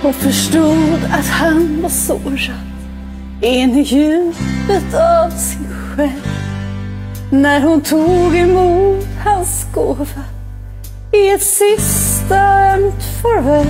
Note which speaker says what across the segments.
Speaker 1: och förstod att han var sårad in i djupet av sin själ. När hon tog emot hans gåva i ett sista ömt farväl.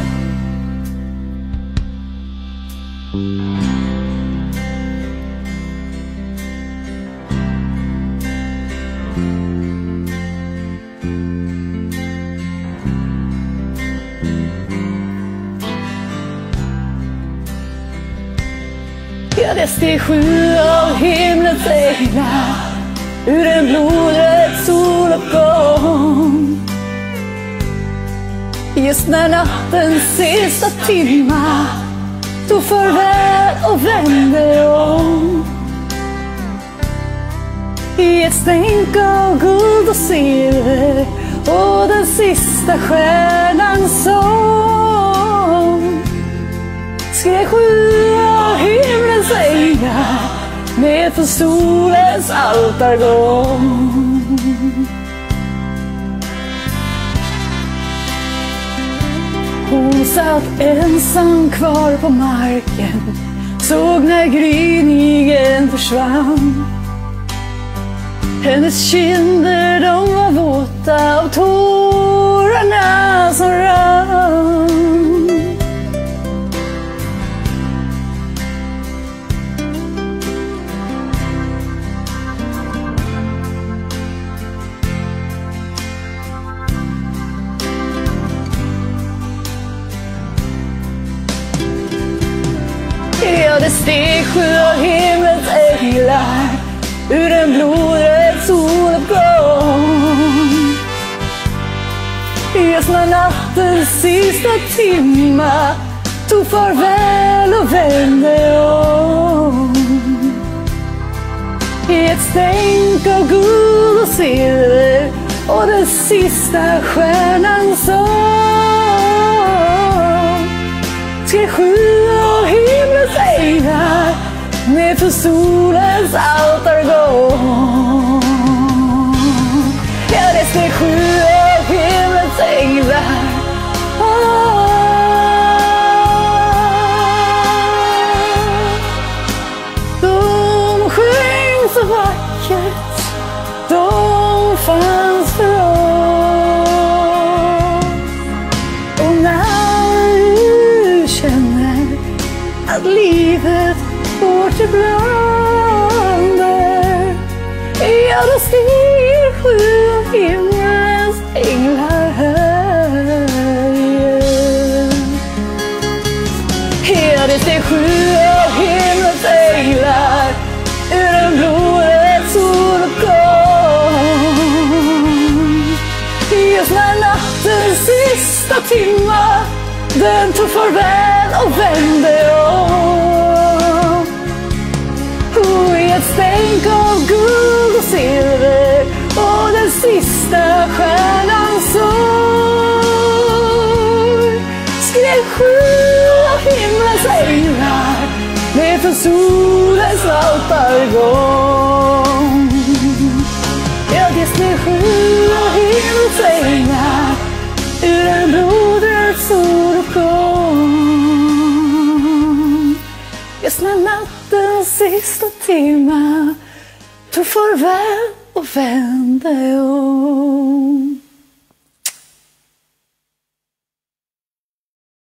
Speaker 1: Ja, det steg 7 av himlens änglar ur en blodröd soluppgång. Just när nattens sista timma tog farväl och vände om. I ett stänk av guld och silver och den sista stjärnans sång skrek 7 av himlens änglar med för solens altargång. Hon satt ensam kvar på marken, såg när gryningen försvann. Hennes kinder, de var våta av tårarna som rann. Ja, det steg 7 av himlens änglar ur en blodröd soluppgång. Just när nattens sista timma tog farväl och vände om. I ett stänk av guld och silver och den sista stjärnans sång skrek 7 av himlens änglar med för solens altargång. Ja, det steg 7 av himlens änglar. De sjöng så vackert, de fanns för oss. Och när du känner att livet går till blunder, ja, då stiger 7 av himlens änglar här. Ja, det steg 7 av himlens änglar ur en blodröd soluppgång. Just när nattens sista timma den tog farväl och vände om. I ett stänk av guld och silver och den sista stjärnans sång skrek 7 av himlens änglar med för solens altargång. Ja, det steg 7 av himlens änglar ur en blodröd soluppgång. Just när nattens sista timma tog farväl och vände om.